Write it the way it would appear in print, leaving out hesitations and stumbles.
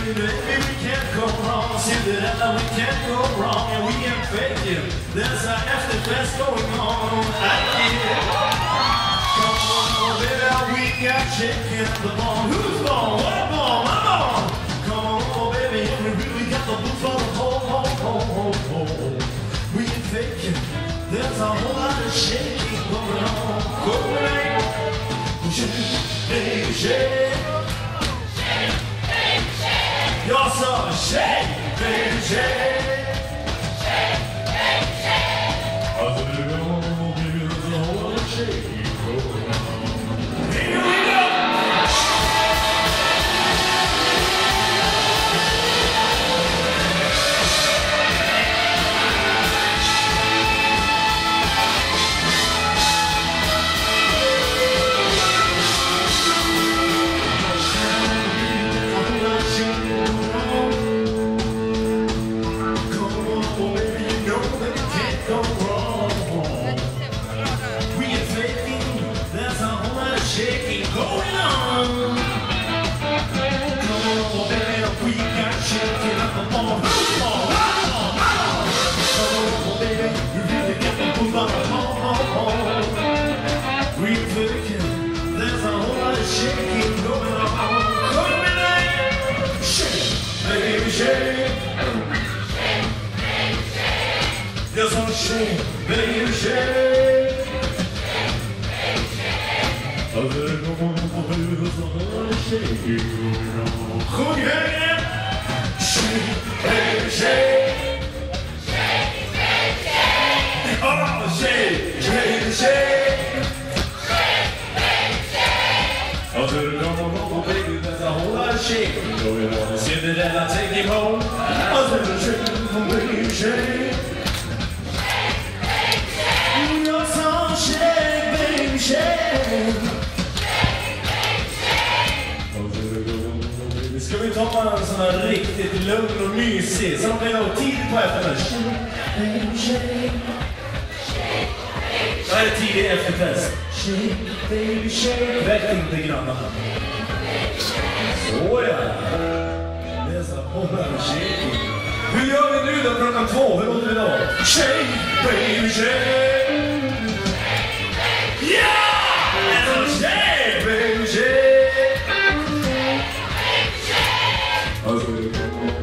baby, we can't go wrong. Cinderella, we can't go wrong. And we ain't faking. There's an after fest going on. I get it. Come on, baby, we got chicken the bone. Who's born? What born? I'm born. Come on, baby, we really got the boots on the pole. We ain't faking. There's a whole lot of shaking going on. Going on. Shake, baby, shake. You're so shake, baby, shake. Shake, shake. I said, oh, baby, there's a whole lot of shaking going on. Here we go! Shaking going on. Come on, baby, we got shaking up the ball. Come on, baby, you really got the move on the ball. We thinking there's a whole lot of shaking going on. Coming in, shake, baby, shake. Shake, baby, shake. There's some shake, baby, shake. I said, come on, baby, there's a whole lot of shaking going on. Goed, yeah? Shake, baby, shake. Shake, baby, shake. Oh, shake, baby, shake. Shake, baby, shake. I said, come on, baby, there's a whole lot of shaking going on. Cinderella, take him home. I said, shake, baby, shake. Shake, baby, shake. You're so shake, baby, shake. Ska vi ta bara en sån här riktigt lugn och mysig så de kan ha tid på efterfest. Det här är tidig efterfest. Väck inte grannarna. Såja. Det är så hållande shaking. Hur gör vi nu då klockan 2? Hur låter vi då? Shake, baby, shake. Yeah! Shake, baby, shake.